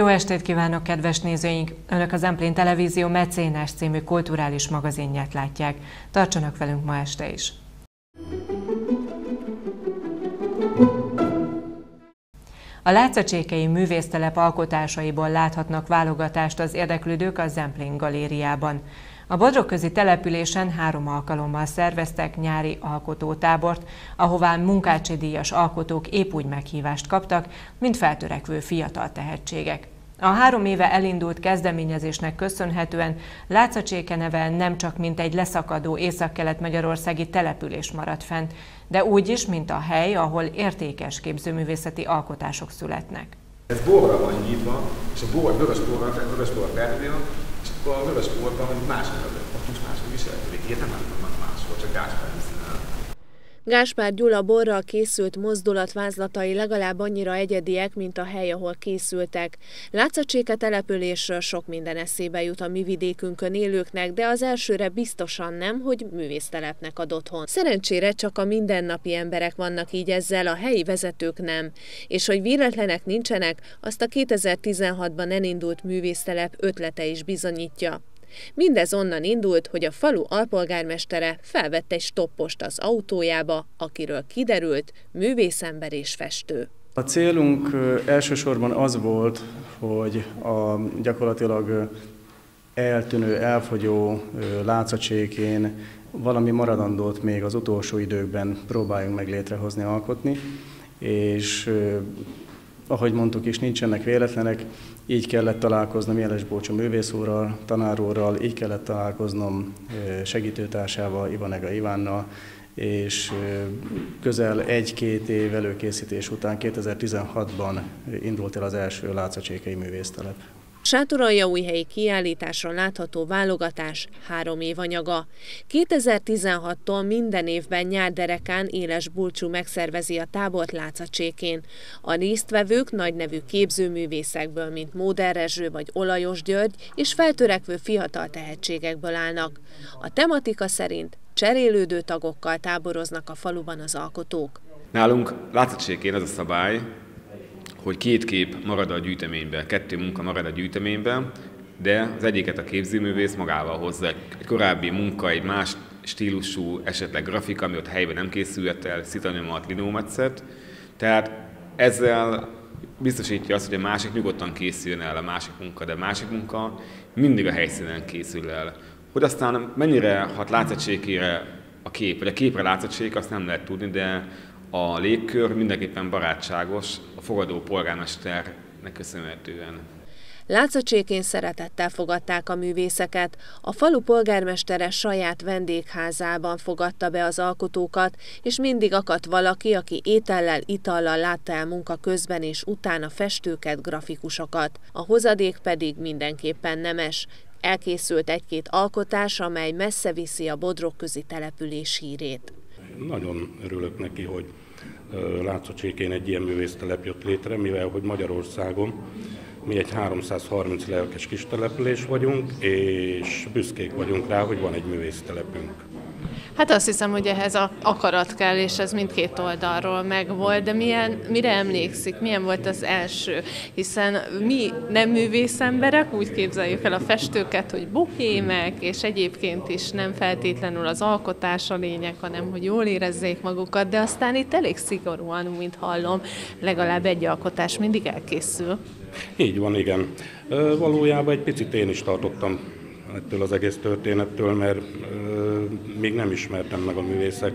estét kívánok, kedves nézőink! Önök a Zemplén Televízió Mecénás című kulturális magazinját látják. Tartsanak velünk ma este is! A Látszacsékei művésztelep alkotásaiból láthatnak válogatást az érdeklődők a Zemplén galériában. A Bodrogközi településen 3 alkalommal szerveztek nyári alkotótábort, ahová munkácsidíjas alkotók épp úgy meghívást kaptak, mint feltörekvő fiatal tehetségek. A 3 éve elindult kezdeményezésnek köszönhetően Látszatséke neve nem csak mint egy leszakadó északkelet-magyarországi település maradt fent, de úgy is, mint a hely, ahol értékes képzőművészeti alkotások születnek. Ez borra van nyitva, és a bor, vörös bor felhívja, és akkor a vörös borban máshogy viselkedik. Ilyet nem látnak máshol, csak Gáspár hiszen el. Gáspár Gyula borral készült mozdulatvázlatai legalább annyira egyediek, mint a hely, ahol készültek. Látszatséke településről sok minden eszébe jut a mi vidékünkön élőknek, de az elsőre biztosan nem, hogy művésztelepnek ad otthon. Szerencsére csak a mindennapi emberek vannak így ezzel, a helyi vezetők nem. És hogy véletlenek nincsenek, azt a 2016-ban elindult művésztelep ötlete is bizonyítja. Mindez onnan indult, hogy a falu alpolgármestere felvette egy stoppost az autójába, akiről kiderült, művészember és festő. A célunk elsősorban az volt, hogy a gyakorlatilag eltűnő, elfogyó Látszatsékén valami maradandót még az utolsó időkben próbáljunk meg létrehozni, alkotni, és ahogy mondtuk is, nincsenek véletlenek, így kellett találkoznom Jeles Bócsa művészúrral, tanárúrral, így kellett találkoznom segítőtársával, Ivanega Ivánnal, és közel 1-2 év előkészítés után 2016-ban indult el az első Látszatsékei művésztelep. Sátoraljaújhelyi kiállításon látható válogatás 3 év anyaga. 2016-tól minden évben nyárderekán Éles Bulcsú megszervezi a tábort Látszatsékén. A résztvevők nagynevű képzőművészekből, mint Móder Rezső vagy Olajos György, és feltörekvő fiatal tehetségekből állnak. A tematika szerint cserélődő tagokkal táboroznak a faluban az alkotók. Nálunk Látszatsékén az a szabály, hogy 2 kép marad a gyűjteményben, 2 munka marad a gyűjteményben, de az egyiket a képzőművész magával hozza. Egy korábbi munka, egy más stílusú, esetleg grafika, ami ott helyben nem készült el, szitanyomat, linómetszet. Tehát ezzel biztosítja azt, hogy a másik nyugodtan készüljön el a másik munka, de a másik munka mindig a helyszínen készül el. Hogy aztán mennyire hat Látszatsékére a kép, vagy a képre Látszatsék, azt nem lehet tudni, de a légkör mindenképpen barátságos a fogadó polgármesternek köszönhetően. Látszatsékén szeretettel fogadták a művészeket. A falu polgármestere saját vendégházában fogadta be az alkotókat, és mindig akadt valaki, aki étellel, itallal látta el munka közben és utána festőket, grafikusokat. A hozadék pedig mindenképpen nemes. Elkészült 1-2 alkotás, amely messze viszi a Bodrogközi település hírét. Nagyon örülök neki, hogy Látszatsékén egy ilyen művésztelep jött létre, mivel hogy Magyarországon mi egy 330 lelkes kis település vagyunk, és büszkék vagyunk rá, hogy van egy művésztelepünk. Hát azt hiszem, hogy ehhez akarat kell, és ez mindkét oldalról megvolt, de mire emlékszik, milyen volt az első? Hiszen mi nem művészemberek, úgy képzeljük el a festőket, hogy bohémek, és egyébként is nem feltétlenül az alkotás a lényeg, hanem hogy jól érezzék magukat, de aztán itt elég szigorúan, mint hallom, legalább egy alkotás mindig elkészül. Így van, igen. Valójában egy picit én is tartottam ettől az egész történettől, mert még nem ismertem meg a művészek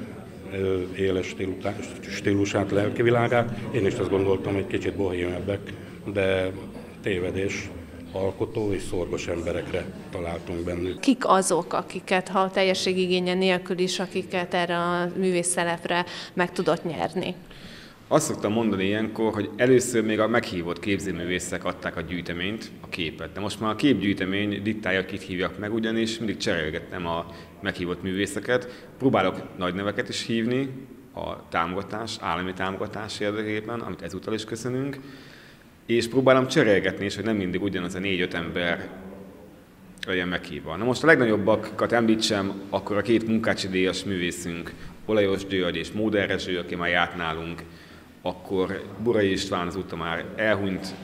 éles stílusát, lelkivilágát. Én is azt gondoltam, hogy kicsit bohémebbek, de tévedés, alkotó és szorgos emberekre találtunk bennük. Kik azok, akiket, ha teljességigénye nélkül is, akiket erre a művésztelepre meg tudott nyerni? Azt szoktam mondani ilyenkor, hogy először még a meghívott képzőművészek adták a gyűjteményt, a képet. De most már a képgyűjtemény diktálja, kit hívjak meg, ugyanis mindig cserélgettem a meghívott művészeket. Próbálok nagy neveket is hívni a támogatás, állami támogatás érdekében, amit ezúttal is köszönünk, és próbálom cserélgetni is, hogy nem mindig ugyanaz a 4-5 ember legyen meghívva. Na most a legnagyobbakat említsem, akkor a 2 munkácsidíjas művészünk, Olajos György és Móder Rezső, aki már járt nálunk, akkor Burai István azóta már elhunyt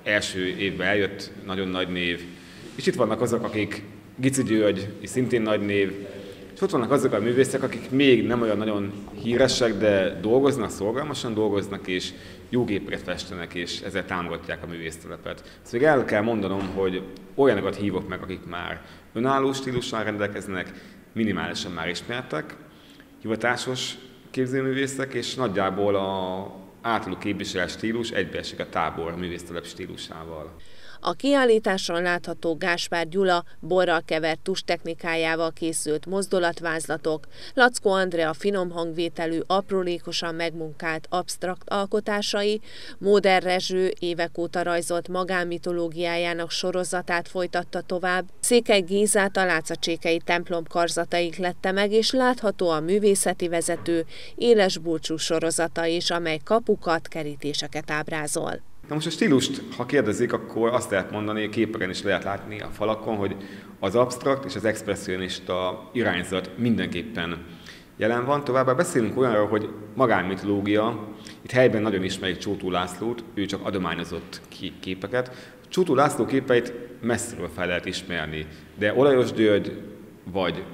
első évben eljött nagyon nagy név, és itt vannak azok, akik Gici György, és szintén nagy név, és ott vannak azok a művészek, akik még nem olyan nagyon híresek, de dolgoznak, szorgalmasan dolgoznak, és jó képeket festenek, és ezzel támogatják a művésztelepet. Szóval el kell mondanom, hogy olyanokat hívok meg, akik már önálló stílussal rendelkeznek, minimálisan már ismertek, hivatásos képzőművészek, és nagyjából az általuk képviselt stílus egybeesik a tábor művésztelep stílusával. A kiállításon látható Gáspár Gyula borral kevert tuschtechnikájával készült mozdulatvázlatok, Laczko Andrea finom hangvételű, aprólékosan megmunkált absztrakt alkotásai, Móder Rezső évek óta rajzolt magánmitológiájának sorozatát folytatta tovább, Székely Gézát a látszacsékei templom karzatai lette meg, és látható a művészeti vezető éles búcsú sorozata is, amely kapukat, kerítéseket ábrázol. Na most a stílust, ha kérdezik, akkor azt lehet mondani, képeken is lehet látni a falakon, hogy az absztrakt és az expresszionista irányzat mindenképpen jelen van. Továbbá beszélünk olyanról, hogy magánmitológia, itt helyben nagyon ismerik Csótó Lászlót, ő csak adományozott képeket. Csótó László képeit messziről fel lehet ismerni, de Olajos György vagy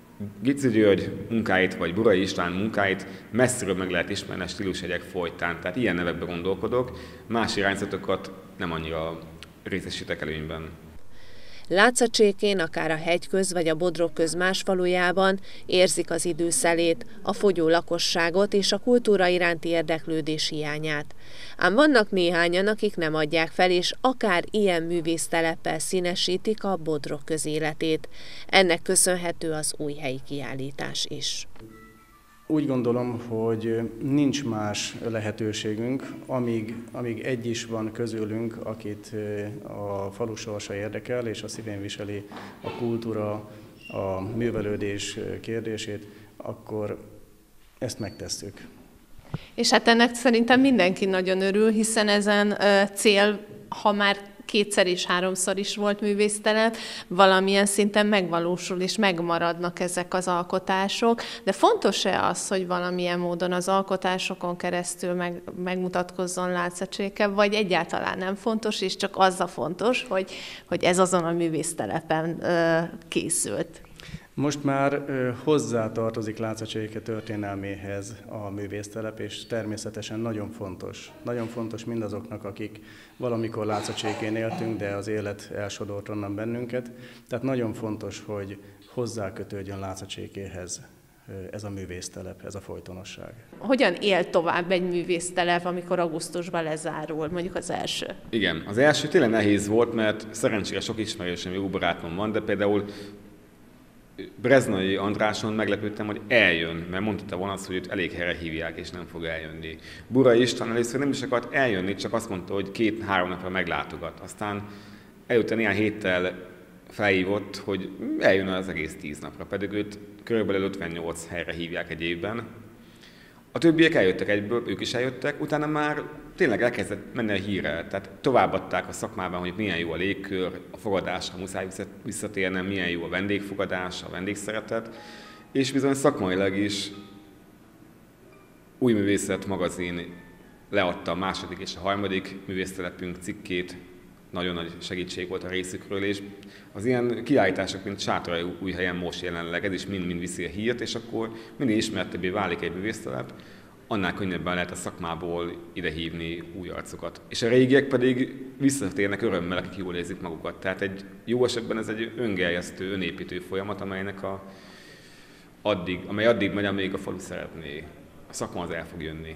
Gici György munkáit, vagy Burai István munkáit messziről meg lehet ismerni a stílusjegyek folytán. Tehát ilyen nevekben gondolkodok, más irányzatokat nem annyira részesítek előnyben. Látszatcsékén, akár a Hegyköz vagy a Bodrogköz más falujában érzik az idő szelét, a fogyó lakosságot és a kultúra iránti érdeklődés hiányát. Ám vannak néhányan, akik nem adják fel, és akár ilyen művészteleppel színesítik a Bodrogköz életét. Ennek köszönhető az újhelyi kiállítás is. Úgy gondolom, hogy nincs más lehetőségünk, amíg egy is van közülünk, akit a falu sorsa érdekel, és a szívén viseli a kultúra, a művelődés kérdését, akkor ezt megtesszük. És hát ennek szerintem mindenki nagyon örül, hiszen ezen cél, ha már kétszer és háromszor is volt művésztelep, valamilyen szinten megvalósul és megmaradnak ezek az alkotások, de fontos-e az, hogy valamilyen módon az alkotásokon keresztül megmutatkozzon látszatcséke, vagy egyáltalán nem fontos, és csak az a fontos, hogy ez azon a művésztelepen készült? Most már hozzátartozik Látszatcséke történelméhez a művésztelep, és természetesen nagyon fontos. Nagyon fontos mindazoknak, akik valamikor Látszatcsékén éltünk, de az élet elsodort onnan bennünket. Tehát nagyon fontos, hogy hozzákötődjön Látszatcsékéhez ez a művésztelep, ez a folytonosság. Hogyan él tovább egy művésztelep, amikor augusztusban lezárul, mondjuk az első? Igen, az első tényleg nehéz volt, mert szerencsére sok ismerősöm, jó barátom van, de például Breznai Andráson meglepődtem, hogy eljön, mert mondta volna azt, hogy őt elég helyre hívják, és nem fog eljönni. Burai István először nem is akart eljönni, csak azt mondta, hogy 2-3 napra meglátogat. Aztán előtte néhány héttel felhívott, hogy eljön az egész 10 napra, pedig őt körülbelül 58 helyre hívják egy évben. A többiek eljöttek egyből, ők is eljöttek, utána már tényleg elkezdett menni a hírre, tehát továbbadták a szakmában, hogy milyen jó a légkör, a fogadásra muszáj visszatérnem, milyen jó a vendégfogadás, a vendégszeretet, és bizony szakmailag is Új Művészet magazin leadta a második és a harmadik művésztelepünk cikkét, nagyon nagy segítség volt a részükről, és az ilyen kiállítások, mint Sátorújhelyen most jelenleg, ez is mind-mind viszi a hírt, és akkor minél ismertebbé válik egy művésztelep, annál könnyebben lehet a szakmából idehívni új arcokat. És a régiek pedig visszatérnek örömmel, akik jól érzik magukat. Tehát egy jó esetben ez egy öngerjesztő, önépítő folyamat, amely addig megy, amíg a falu szeretné. A szakma az el fog jönni.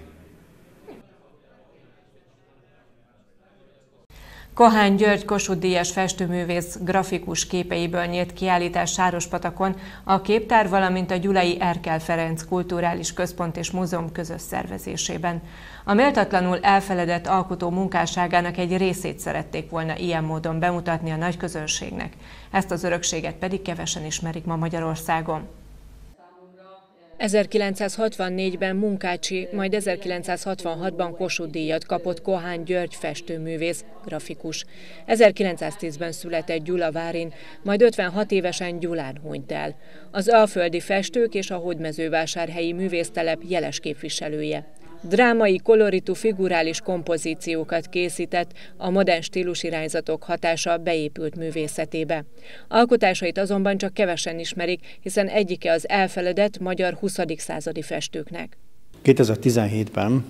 Kohány György Kossuth-díjas festőművész grafikus képeiből nyílt kiállítás Sárospatakon a Képtár, valamint a Gyulai Erkel Ferenc Kulturális Központ és Múzeum közös szervezésében. A méltatlanul elfeledett alkotó munkásságának egy részét szerették volna ilyen módon bemutatni a nagy közönségnek. Ezt az örökséget pedig kevesen ismerik ma Magyarországon. 1964-ben Munkácsi, majd 1966-ban Kossuth-díjat kapott Kohány György festőművész, grafikus. 1910-ben született Gyulavárin, majd 56 évesen Gyulán hunyt el. Az alföldi festők és a hódmezővásárhelyi művésztelep jeles képviselője. Drámai, koloritú, figurális kompozíciókat készített, a modern stílusirányzatok hatása beépült művészetébe. Alkotásait azonban csak kevesen ismerik, hiszen egyike az elfeledett magyar 20. századi festőknek. 2017-ben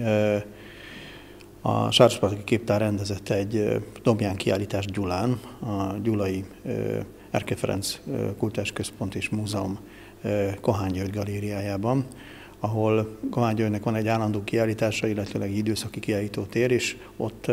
a Sárospataki Képtár rendezett egy Dombján kiállítást Gyulán, a Gyulai Erke Ferenc Kulturális Központ és Múzeum Kohán György galériájában, ahol Kohán Györgynek van egy állandó kiállítása, illetve egy időszaki kiállítótér, és ott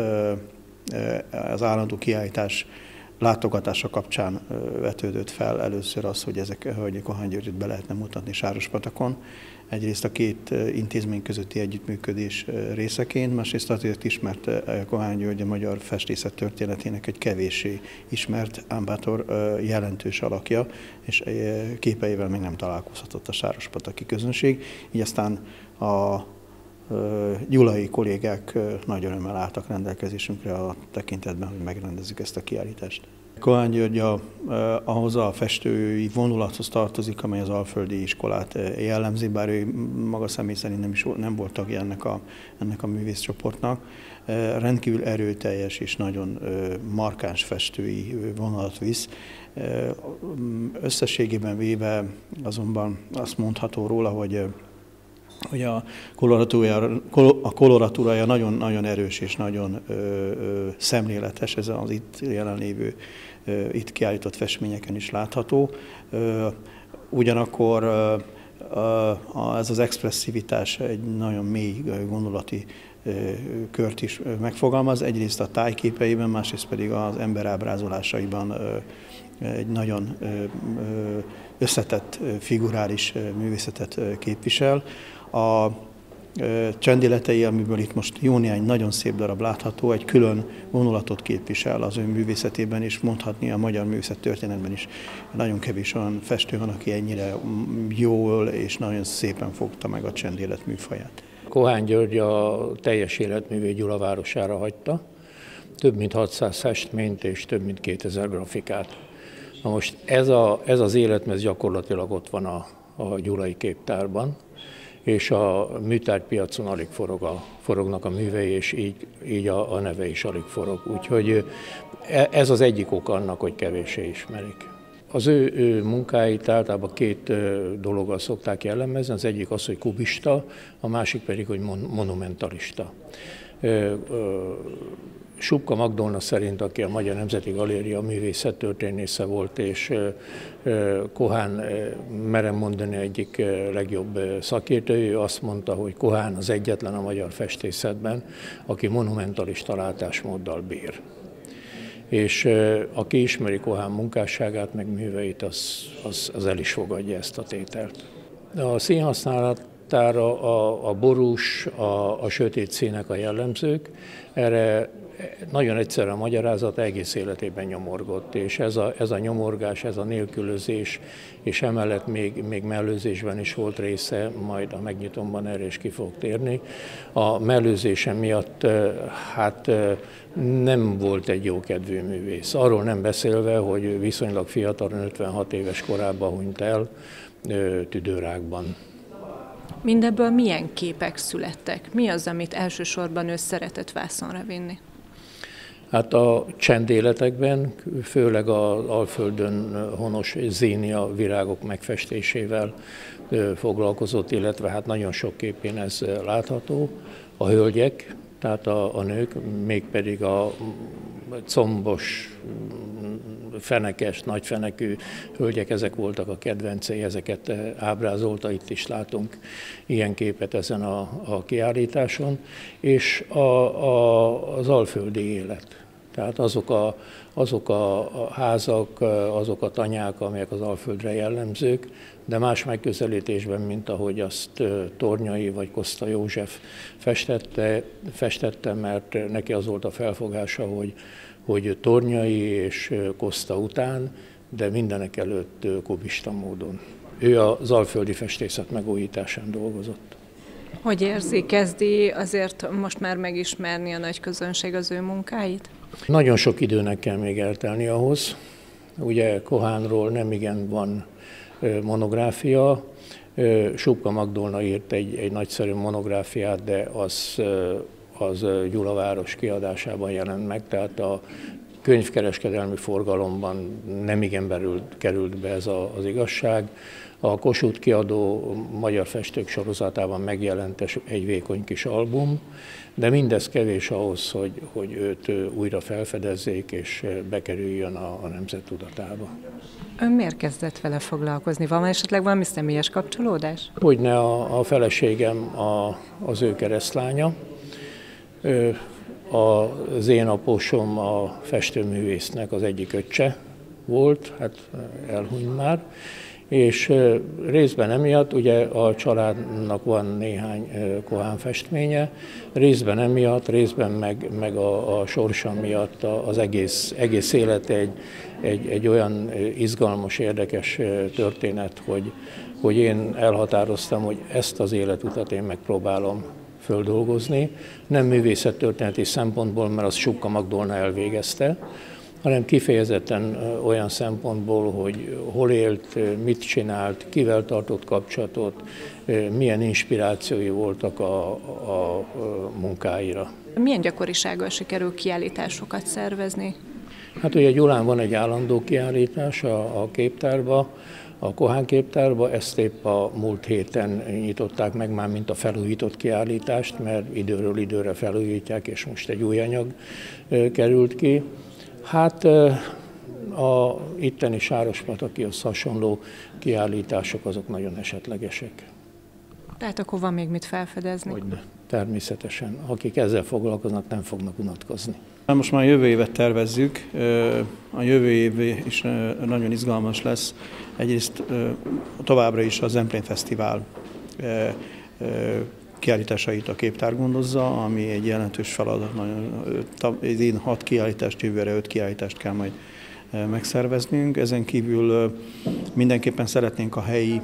az állandó kiállítás látogatása kapcsán vetődött fel először az, hogy Kohán Györgyöt be lehetne mutatni Sárospatakon. Egyrészt a két intézmény közötti együttműködés részeként, másrészt azért is, mert Kohán György a magyar festészet történetének egy kevéssé ismert, ám bátor jelentős alakja, és képeivel még nem találkozhatott a sárospataki közönség. Így aztán a gyulai kollégák nagy örömmel álltak rendelkezésünkre a tekintetben, hogy megrendezzük ezt a kiállítást. Kohán György ahhoz a festői vonulathoz tartozik, amely az alföldi iskolát jellemzi, bár ő maga személy szerint nem volt tagja ennek a művészcsoportnak. Rendkívül erőteljes és nagyon markáns festői vonalat visz. Összességében véve azonban azt mondható róla, hogy a koloratúrája nagyon erős és nagyon szemléletes, ez az itt jelenlévő, itt kiállított festményeken is látható. Ugyanakkor ez az expresszivitás egy nagyon mély gondolati kört is megfogalmaz, egyrészt a tájképeiben, másrészt pedig az emberábrázolásaiban egy nagyon összetett figurális művészetet képvisel. A csendéletei, amiből itt most jó néhány nagyon szép darab látható, egy külön vonulatot képvisel az ő művészetében, és mondhatni a magyar művészet történetben is nagyon kevés olyan festő van, aki ennyire jól és nagyon szépen fogta meg a csendélet műfaját. Kohán György a teljes életművét Gyula városára hagyta, több mint 600 festményt és több mint 2000 grafikát. Na most ez az életmű gyakorlatilag ott van a gyulai képtárban, és a műtárgypiacon alig forognak a művei, és így a neve is alig forog. Úgyhogy ez az egyik ok annak, hogy kevéssé ismerik. Az ő munkáit általában két dologgal szokták jellemezni, az egyik az, hogy kubista, a másik pedig, hogy monumentalista. Subka Magdolna szerint, aki a Magyar Nemzeti Galéria művészettörténésze volt, és Kohán, merem mondani, egyik legjobb szakértő, ő azt mondta, hogy Kohán az egyetlen a magyar festészetben, aki monumentalista látásmóddal bír. És aki ismeri Kohán munkásságát, meg műveit, az el is fogadja ezt a tételt. A színhasználatára a borús, a sötét színek a jellemzők, erre nagyon egyszerű a magyarázat, egész életében nyomorgott, és ez a nyomorgás, ez a nélkülözés, és emellett még mellőzésben is volt része, majd a megnyitomban erre is ki fog térni. A mellőzése miatt nem volt egy jókedvű művész. Arról nem beszélve, hogy viszonylag fiatalon, 56 éves korában hunyt el tüdőrákban. Mindebből milyen képek születtek? Mi az, amit elsősorban ő szeretett vászonra vinni? Hát a csendéletekben, főleg az Alföldön honos zénia virágok megfestésével foglalkozott, illetve hát nagyon sok képén ez látható. A hölgyek, tehát a nők, mégpedig a combos, fenekes, nagyfenekű hölgyek, ezek voltak a kedvencei, ezeket ábrázolta, itt is látunk ilyen képet ezen a kiállításon, és az alföldi élet. Tehát azok a házak, azok a tanyák, amelyek az Alföldre jellemzők, de más megközelítésben, mint ahogy azt Tornyai vagy Koszta József festette, mert neki az volt a felfogása, hogy Tornyai és Koszta után, de mindenek előtt kubista módon. Ő az alföldi festészet megújításán dolgozott. Hogy érzi, kezdi azért most már megismerni a nagy közönség az ő munkáit? Nagyon sok időnek kell még eltelni ahhoz. Ugye Kohánról nemigen van monográfia, Supka Magdolna írt egy nagyszerű monográfiát, de az Gyulaváros kiadásában jelent meg, tehát a könyvkereskedelmi forgalomban nemigen került be ez az igazság. A Kossuth kiadó magyar festők sorozatában megjelent egy vékony kis album, de mindez kevés ahhoz, hogy őt újra felfedezzék és bekerüljön a nemzet tudatába. Ön miért kezdett vele foglalkozni? Van esetleg valami személyes kapcsolódás? Hogyne, a feleségem az ő keresztlánya. Az én apósom a festőművésznek az egyik öccse volt, hát elhunyt már, és részben emiatt, ugye a családnak van néhány Kohán festménye, részben emiatt, részben meg a sorsa miatt az egész élete egy olyan izgalmas, érdekes történet, hogy én elhatároztam, hogy ezt az életutat én megpróbálom földolgozni, nem művészettörténeti szempontból, mert az Supka Magdolna elvégezte, hanem kifejezetten olyan szempontból, hogy hol élt, mit csinált, kivel tartott kapcsolatot, milyen inspirációi voltak a munkáira. Milyen gyakorisággal sikerül kiállításokat szervezni? Hát ugye Gyulán van egy állandó kiállítás a képtárba, a Kohán képtárba, ezt épp a múlt héten nyitották meg már, mint a felújított kiállítást, mert időről időre felújítják, és most egy új anyag került ki. Hát a itteni Sárospatakihoz hasonló kiállítások azok nagyon esetlegesek. Tehát akkor van még mit felfedezni? Hogyne, természetesen. Akik ezzel foglalkoznak, nem fognak unatkozni. Most már jövő évet tervezzük, a jövő év is nagyon izgalmas lesz. Egyrészt továbbra is a Zemplén Fesztivál kiállításait a képtár gondozza, ami egy jelentős feladat. Idén 6 kiállítást, jövőre 5 kiállítást kell majd megszerveznünk. Ezen kívül mindenképpen szeretnénk a helyi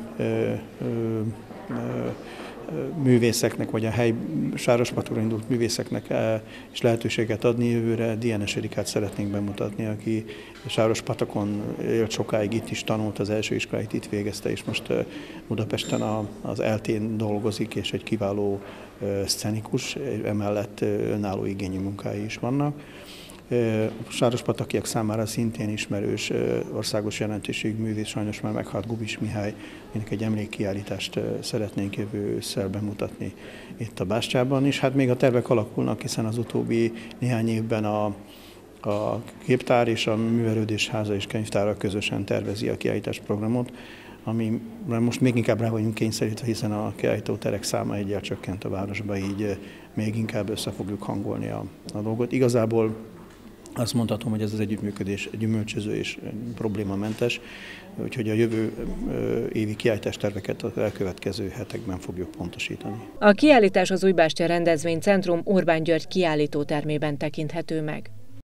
művészeknek, vagy a helyi Sárospatokra indult művészeknek is lehetőséget adni. Jövőre Dienes Erikát szeretnénk bemutatni, aki Sárospatakon élt sokáig, itt is tanult, az első iskoláit itt végezte, és most Budapesten az ELTÉN dolgozik, és egy kiváló szcenikus, emellett önálló igényű munkái is vannak. Sárospatakiak számára szintén ismerős országos jelentőségű művész, sajnos már meghalt Gubis Mihály, aminek egy emlékkiállítást szeretnénk jövő ősszel bemutatni itt a Bástyában, és hát még a tervek alakulnak, hiszen az utóbbi néhány évben a képtár és a Művelődés Háza és Könyvtára közösen tervezi a kiállításprogramot, ami most még inkább rá vagyunk kényszerítve, hiszen a kiállítóterek száma egyel csökkent a városba, így még inkább össze fogjuk hangolni a dolgot. Igazából azt mondhatom, hogy ez az együttműködés gyümölcsöző és problémamentes, úgyhogy a jövő évi kiállításterveket az elkövetkező hetekben fogjuk pontosítani. A kiállítás az Újbástya Rendezvénycentrum Orbán György kiállítótermében tekinthető meg.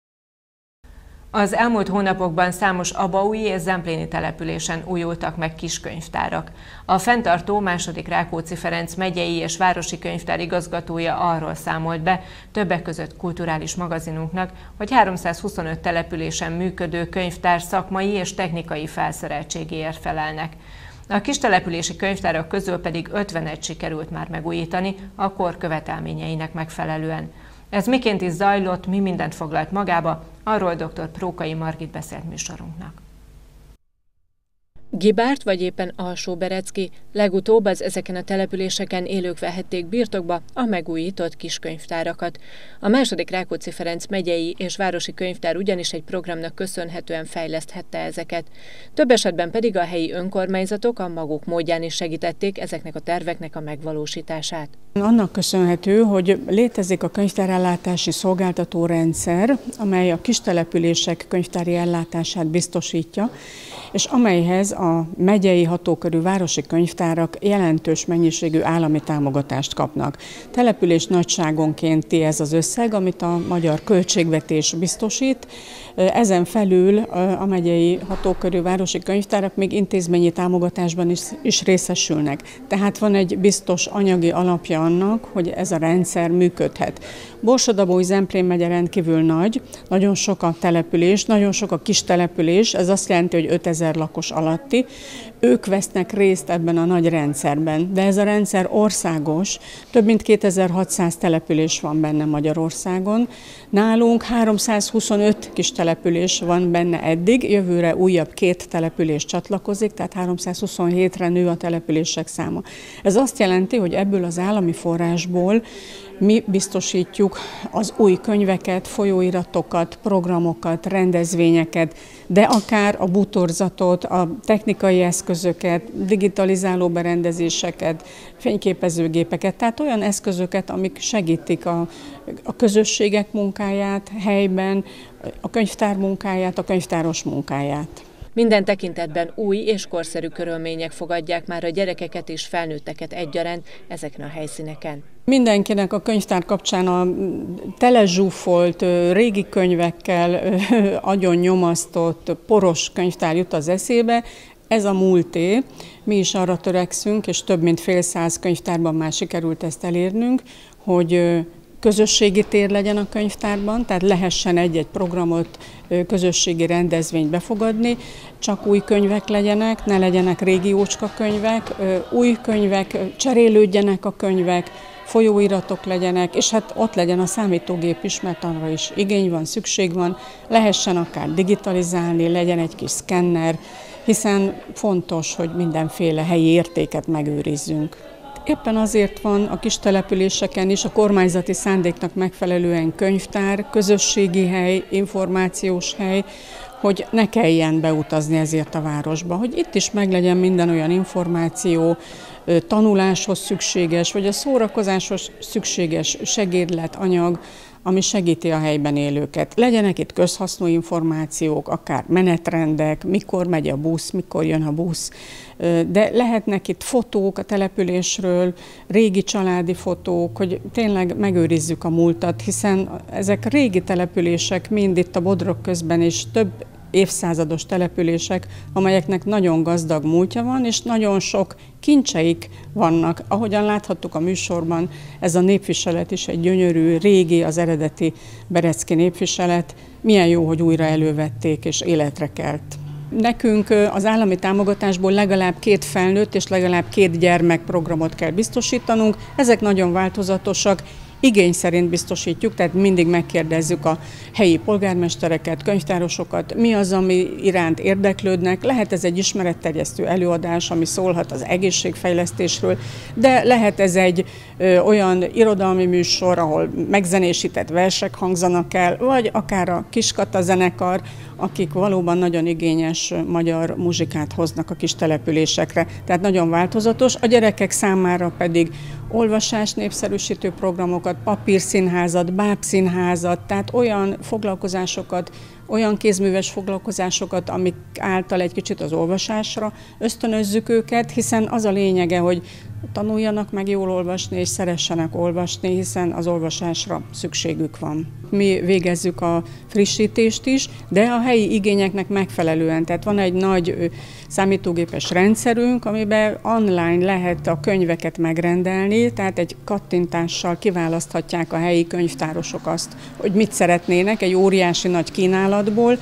Az elmúlt hónapokban számos abaúji és zempléni településen újultak meg kiskönyvtárak. A fenntartó II. Rákóczi Ferenc megyei és városi könyvtár igazgatója arról számolt be, többek között kulturális magazinunknak, hogy 325 településen működő könyvtár szakmai és technikai felszereltségéért felelnek. A kistelepülési könyvtárak közül pedig 51 sikerült már megújítani a kor követelményeinek megfelelően. Ez miként is zajlott, mi mindent foglalt magába, arról dr. Prókai Margit beszélt műsorunknak. Gibárt vagy éppen Alsóberecki, legutóbb az ezeken a településeken élők vehették birtokba a megújított kiskönyvtárakat. A II. Rákóczi Ferenc megyei és városi könyvtár ugyanis egy programnak köszönhetően fejleszthette ezeket. Több esetben pedig a helyi önkormányzatok a maguk módján is segítették ezeknek a terveknek a megvalósítását. Annak köszönhető, hogy létezik a könyvtárellátási szolgáltatórendszer, amely a kistelepülések könyvtári ellátását biztosítja, és amelyhez a megyei hatókörű városi könyvtárak jelentős mennyiségű állami támogatást kapnak. Település nagyságonkénti ez az összeg, amit a magyar költségvetés biztosít. Ezen felül a megyei hatókörű városi könyvtárak még intézményi támogatásban is részesülnek. Tehát van egy biztos anyagi alapja annak, hogy ez a rendszer működhet. Borsod-Abaúj-Zemplén megye rendkívül nagy, nagyon sok a település, nagyon sok a kis település, ez azt jelenti, hogy 5000 1000 lakos alatti. Ők vesznek részt ebben a nagy rendszerben, de ez a rendszer országos, több mint 2600 település van benne Magyarországon. Nálunk 325 kis település van benne eddig, jövőre újabb 2 település csatlakozik, tehát 327-re nő a települések száma. Ez azt jelenti, hogy ebből az állami forrásból mi biztosítjuk az új könyveket, folyóiratokat, programokat, rendezvényeket, de akár a bútorzatot, a technikai eszközöket, digitalizáló berendezéseket, fényképezőgépeket, tehát olyan eszközöket, amik segítik a közösségek munkáját helyben, a könyvtár munkáját, a könyvtáros munkáját. Minden tekintetben új és korszerű körülmények fogadják már a gyerekeket és felnőtteket egyaránt ezeken a helyszíneken. Mindenkinek a könyvtár kapcsán a telezsúfolt, régi könyvekkel agyon nyomasztott, poros könyvtár jut az eszébe. Ez a múlté. Mi is arra törekszünk, és több mint fél száz könyvtárban már sikerült ezt elérnünk, hogy közösségi tér legyen a könyvtárban, tehát lehessen egy-egy programot, közösségi rendezvényt befogadni, csak új könyvek legyenek, ne legyenek régi ócska könyvek, új könyvek, cserélődjenek a könyvek, folyóiratok legyenek, és hát ott legyen a számítógép is, mert arra is igény van, szükség van, lehessen akár digitalizálni, legyen egy kis szkenner, hiszen fontos, hogy mindenféle helyi értéket megőrizzünk. Éppen azért van a kis településeken is a kormányzati szándéknak megfelelően könyvtár, közösségi hely, információs hely, hogy ne kelljen beutazni ezért a városba, hogy itt is meglegyen minden olyan információ, tanuláshoz szükséges, vagy a szórakozáshoz szükséges segédlet, anyag, ami segíti a helyben élőket. Legyenek itt közhasznú információk, akár menetrendek, mikor megy a busz, mikor jön a busz, de lehetnek itt fotók a településről, régi családi fotók, hogy tényleg megőrizzük a múltat, hiszen ezek régi települések mind itt a Bodrog közben is több évszázados települések, amelyeknek nagyon gazdag múltja van, és nagyon sok kincseik vannak. Ahogyan láthattuk a műsorban, ez a népviselet is egy gyönyörű, régi, az eredeti berecki népviselet. Milyen jó, hogy újra elővették és életre kelt. Nekünk az állami támogatásból legalább 2 felnőtt és legalább 2 gyermek programot kell biztosítanunk. Ezek nagyon változatosak. Igény szerint biztosítjuk, tehát mindig megkérdezzük a helyi polgármestereket, könyvtárosokat, mi az, ami iránt érdeklődnek. Lehet ez egy ismeretterjesztő előadás, ami szólhat az egészségfejlesztésről, de lehet ez egy olyan irodalmi műsor, ahol megzenésített versek hangzanak el, vagy akár a Kiskata zenekar, akik valóban nagyon igényes magyar muzsikát hoznak a kis településekre. Tehát nagyon változatos. A gyerekek számára pedig olvasás népszerűsítő programokat, papírszínházat, bábszínházat, tehát olyan foglalkozásokat, olyan kézműves foglalkozásokat, amik által egy kicsit az olvasásra ösztönözzük őket, hiszen az a lényege, hogy tanuljanak meg jól olvasni, és szeressenek olvasni, hiszen az olvasásra szükségük van. Mi végezzük a frissítést is, de a helyi igényeknek megfelelően. Tehát van egy nagy számítógépes rendszerünk, amiben online lehet a könyveket megrendelni, tehát egy kattintással kiválaszthatják a helyi könyvtárosok azt, hogy mit szeretnének egy óriási nagy kínálatból,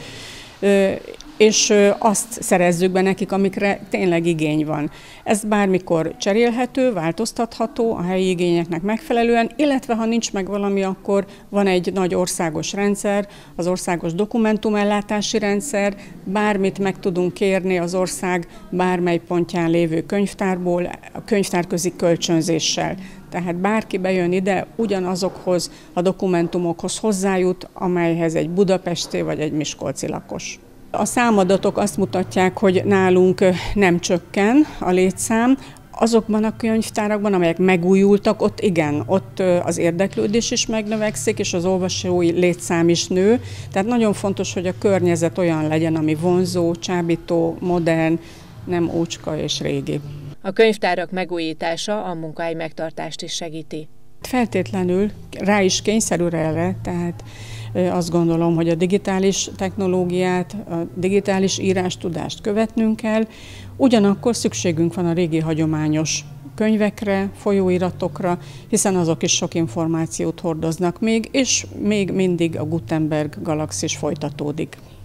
és azt szerezzük be nekik, amikre tényleg igény van. Ez bármikor cserélhető, változtatható a helyi igényeknek megfelelően, illetve ha nincs meg valami, akkor van egy nagy országos rendszer, az országos dokumentumellátási rendszer, bármit meg tudunk kérni az ország bármely pontján lévő könyvtárból, a könyvtárközi kölcsönzéssel. Tehát bárki bejön ide, ugyanazokhoz a dokumentumokhoz hozzájut, amelyhez egy budapesti vagy egy miskolci lakos. A számadatok azt mutatják, hogy nálunk nem csökken a létszám. Azokban a könyvtárakban, amelyek megújultak, ott igen, ott az érdeklődés is megnövekszik, és az olvasói létszám is nő. Tehát nagyon fontos, hogy a környezet olyan legyen, ami vonzó, csábító, modern, nem ócska és régi. A könyvtárak megújítása a munkahely megtartást is segíti. Feltétlenül rá is kényszerül erre, tehát azt gondolom, hogy a digitális technológiát, a digitális írástudást követnünk kell, ugyanakkor szükségünk van a régi hagyományos könyvekre, folyóiratokra, hiszen azok is sok információt hordoznak még, és még mindig a Gutenberg galaxis folytatódik.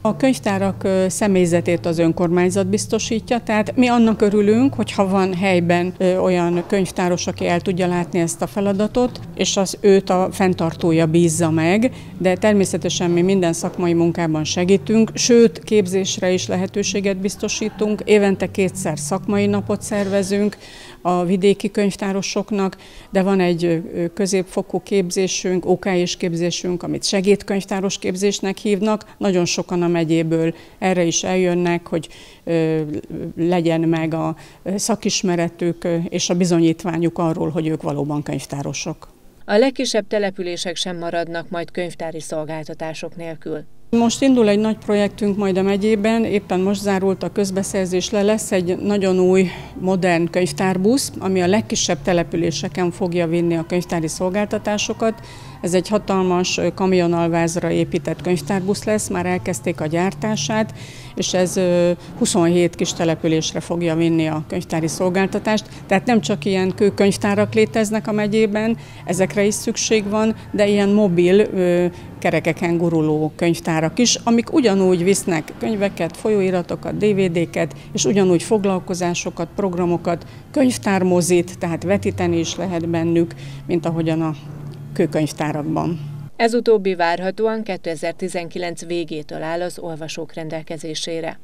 A könyvtárak személyzetét az önkormányzat biztosítja, tehát mi annak örülünk, hogyha van helyben olyan könyvtáros, aki el tudja látni ezt a feladatot, és az őt a fenntartója bízza meg, de természetesen mi minden szakmai munkában segítünk, sőt képzésre is lehetőséget biztosítunk, évente 2-szer szakmai napot szervezünk a vidéki könyvtárosoknak, de van egy középfokú képzésünk, OKS képzésünk, amit segédkönyvtáros képzésnek hívnak. Nagyon sokan a megyéből erre is eljönnek, hogy legyen meg a szakismeretük és a bizonyítványuk arról, hogy ők valóban könyvtárosok. A legkisebb települések sem maradnak majd könyvtári szolgáltatások nélkül. Most indul egy nagy projektünk majd a megyében, éppen most zárult a közbeszerzés le, lesz egy nagyon új, modern könyvtárbusz, ami a legkisebb településeken fogja vinni a könyvtári szolgáltatásokat. Ez egy hatalmas kamionalvázra épített könyvtárbusz lesz, már elkezdték a gyártását, és ez 27 kis településre fogja vinni a könyvtári szolgáltatást. Tehát nem csak ilyen kőkönyvtárak léteznek a megyében, ezekre is szükség van, de ilyen mobil, kerekeken guruló könyvtárak is, amik ugyanúgy visznek könyveket, folyóiratokat, DVD-ket, és ugyanúgy foglalkozásokat, programokat, könyvtármozit, tehát vetíteni is lehet bennük, mint ahogyan a kőkönyvtárakban. Ez utóbbi várhatóan 2019 végétől áll az olvasók rendelkezésére.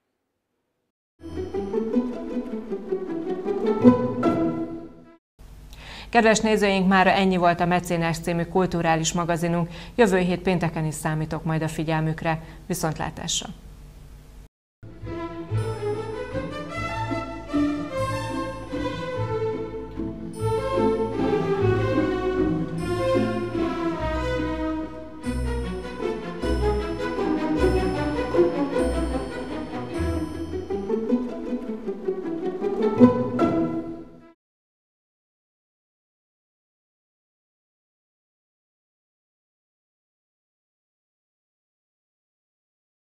Kedves nézőink, mára ennyi volt a Mecénás című kulturális magazinunk. Jövő hét pénteken is számítok majd a figyelmükre. Viszontlátásra!